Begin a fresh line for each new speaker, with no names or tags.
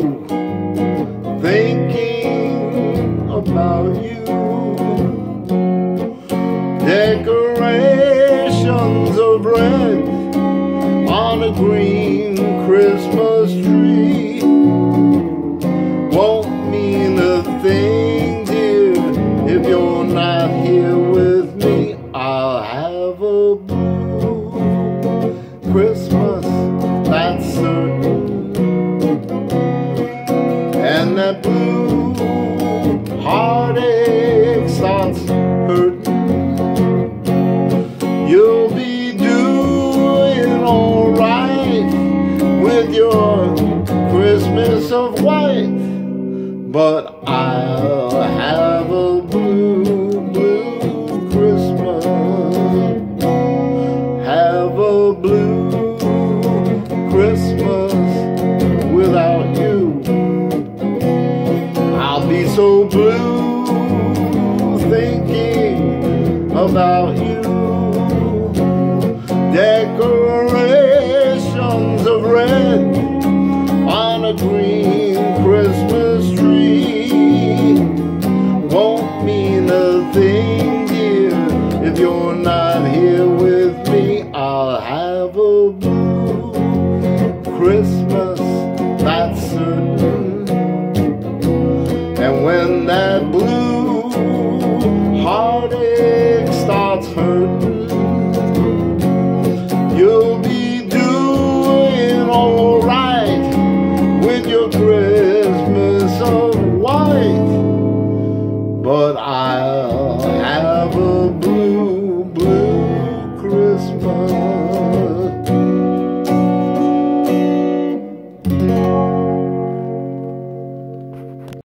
blue, thinking about you. Decorations of red on a green Christmas tree won't mean a thing, dear, if you're not here with me. I'll have a blue Christmas, that's certain. And that blue heartache starts hurting. You'll be doing alright with your Christmas of white, but I'll have a blue, blue Christmas. Have a blue Christmas without you. I'll be so blue thinking about you. Decorations of red on a green Christmas tree won't mean a thing, dear, if you're not here with me. I'll have a blue Christmas, that's certain. And when that blue heartache starts hurting, you'll be doing alright with your Christmas of white, but I'll have a